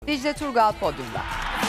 Dicle Turgal podyumda.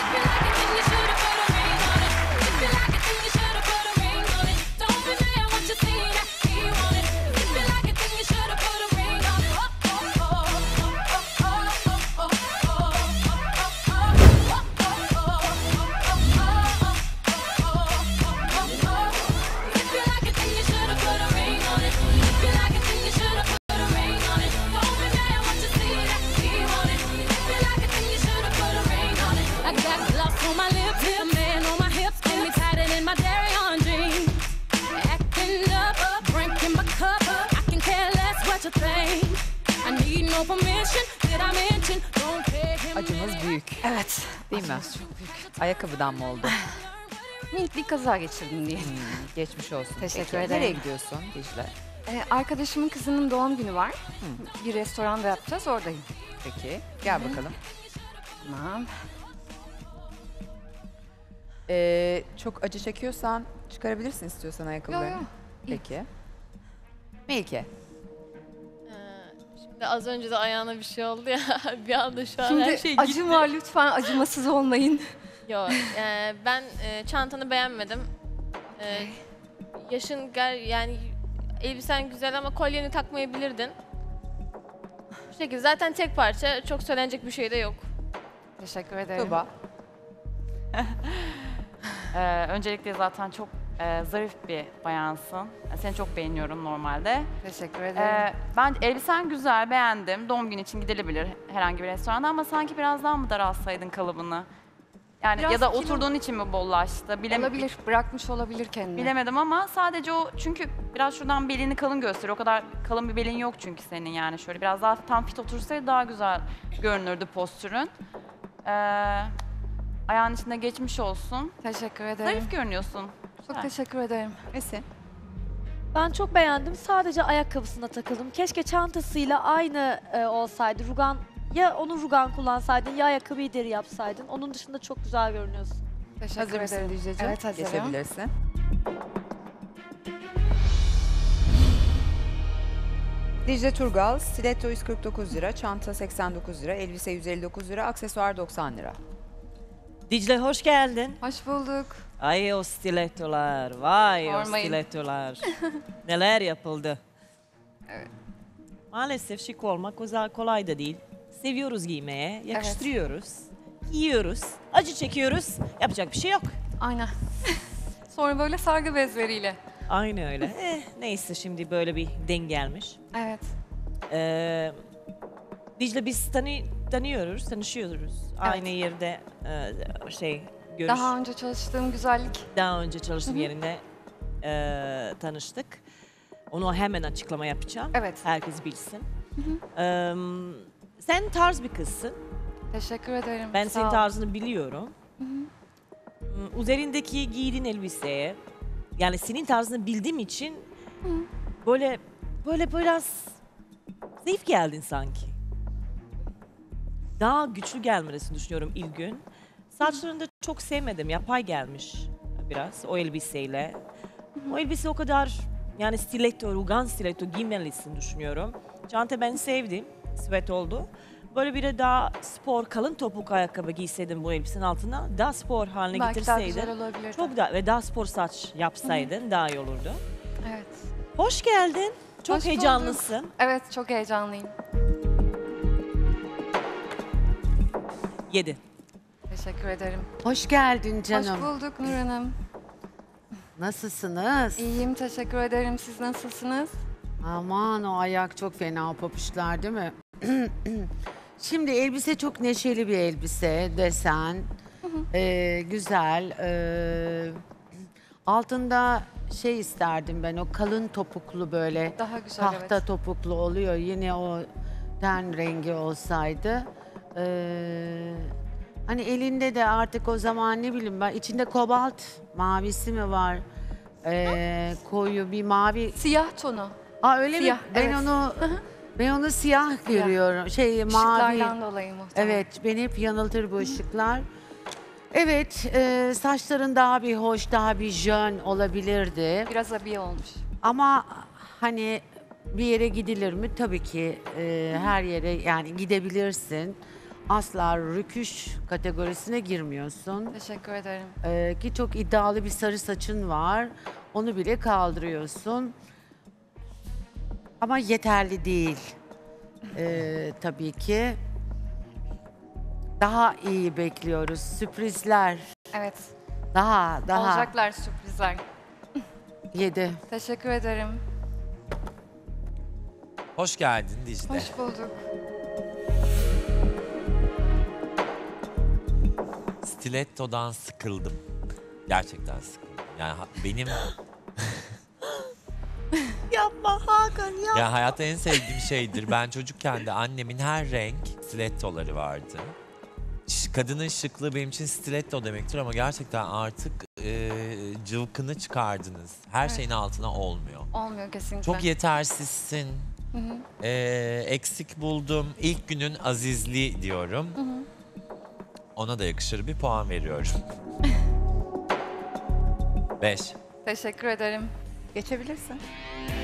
Acımız büyük. Evet. Değil mi? Çok büyük. Ayakkabıdan mı oldu? Minik bir kaza geçirdim diye. Geçmiş olsun. Teşekkür Peki, ederim. nereye gidiyorsun Dicle? Arkadaşımın kızının doğum günü var. Bir restoranda yapacağız, oradayım. Peki, gel bakalım. Tamam. Çok acı çekiyorsan çıkarabilirsin istiyorsan ayakkabılarını. Yok. Peki. Melike. Şimdi az önce de ayağına bir şey oldu ya. Bir anda şu an Şimdi her şey gitti. acım var, lütfen acımasız olmayın. Yok, ben çantanı beğenmedim. Yaşın yani elbisen güzel ama kolyeni takmayabilirdin. Bu şekilde zaten tek parça, çok söylenecek bir şey de yok. Teşekkür ederim. Tuba. Öncelikle zaten çok zarif bir bayansın. Seni çok beğeniyorum normalde. Teşekkür ederim. Ben elbisen güzel, beğendim. Doğum günü için gidilebilir herhangi bir restoranda ama sanki biraz daha mı daraltsaydın kalıbını? Yani Biraz ya da kilo- oturduğun için mi bollaştı? Olabilir, bırakmış olabilir kendini. Bilemedim ama sadece o, çünkü biraz şuradan belini kalın gösteriyor. O kadar kalın bir belin yok çünkü senin, yani şöyle biraz daha tam fit otursaydı daha güzel görünürdü postürün. Ayağın içinde geçmiş olsun. Teşekkür ederim. Zarif görünüyorsun. Çok teşekkür ederim. Esin. Ben çok beğendim. Sadece ayakkabısına takıldım. Keşke çantasıyla aynı olsaydı. Rugan, ya onu rugan kullansaydın ya ayakkabıyı deri yapsaydın. Onun dışında çok güzel görünüyorsun. Teşekkür Hazır mısın ederim. Dicle'cim? Evet, hazırım. Geçebilirsin. Dicle Turgal, stiletto 149 lira, çanta 89 lira, elbise 159 lira, aksesuar 90 lira. Dicle hoş geldin. Hoş bulduk. Ay o stilettolar, vay o Sormayın. stilettolar. Neler yapıldı. Evet. Maalesef şık olmak kolay da değil. Seviyoruz giymeye, yakıştırıyoruz, giyiyoruz, acı çekiyoruz. Yapacak bir şey yok. Aynen. Sonra böyle sargı bezleriyle. Aynı öyle. Neyse şimdi böyle bir denk gelmiş. Evet. Dicle biz tanışıyoruz. Aynı yerde Daha önce çalıştığım güzellik. Daha önce çalıştığım yerinde tanıştık. Onu hemen açıklama yapacağım. Evet. Herkes bilsin. Sen tarz bir kızsın. Teşekkür ederim. Ben Sağ senin ol. tarzını biliyorum. Üzerindeki giydiğin elbiseye, yani senin tarzını bildiğim için böyle biraz zayıf geldin sanki. Daha güçlü gelmesini düşünüyorum ilk gün. Saçlarını da çok sevmedim. Yapay gelmiş biraz o elbiseyle. O elbise o kadar, yani stiletto, rugan stiletto giymelisin düşünüyorum. Çanta ben sevdim. Sweat oldu. Böyle bir de daha spor, kalın topuk ayakkabı giyseydin bu elbisenin altına, daha spor haline Belki daha getirseydin. güzel olabilirdi. Çok da ve daha spor saç yapsaydın daha iyi olurdu. Evet. Hoş geldin. Çok Hoş heyecanlısın. Evet, çok heyecanlıyım. 7. Teşekkür ederim. Hoş geldin canım. Hoş bulduk Nur Hanım. Nasılsınız? İyiyim, teşekkür ederim. Siz nasılsınız? Aman o ayak çok fena papuçlar değil mi? Şimdi elbise çok neşeli bir elbise, desen. Güzel. Altında şey isterdim ben, o kalın topuklu böyle. Daha güzel, Tahta evet. topuklu oluyor. Yine o ten rengi olsaydı. Hani elinde de artık o zaman ne bileyim ben, içinde kobalt mavisi mi var? Koyu bir mavi. Siyah tonu. Aa öyle Siyah, mi? Ben evet. onu siyah görüyorum. Mavi. Işıklardan dolayı muhtemelen. Evet, beni hep yanıltır bu ışıklar. Evet, saçların daha bir hoş, daha bir jön olabilirdi. Biraz abiye olmuş. Ama hani bir yere gidilir mi? Tabii ki her yere yani gidebilirsin. asla rüküş kategorisine girmiyorsun. Teşekkür ederim. Ki çok iddialı bir sarı saçın var. Onu bile kaldırıyorsun. Ama yeterli değil. Tabii ki. Daha iyi bekliyoruz. Sürprizler. Evet. Daha. Olacaklar sürprizler. 7. Teşekkür ederim. Hoş geldin Dicle. Hoş bulduk. Stiletto'dan sıkıldım. Gerçekten sıkıldım. Yani benim Yapma Hakan ya. ya hayatta en sevdiğim şeydir. Ben çocukken de annemin her renk stilettoları vardı. Kadının şıklığı benim için stiletto demektir ama gerçekten artık cıvkını çıkardınız. Her şeyin altına olmuyor. Olmuyor kesinlikle. Çok yetersizsin. Eksik buldum. İlk günün azizliği diyorum. Ona da yakışır bir puan veriyorum. 5. Teşekkür ederim. Geçebilirsin.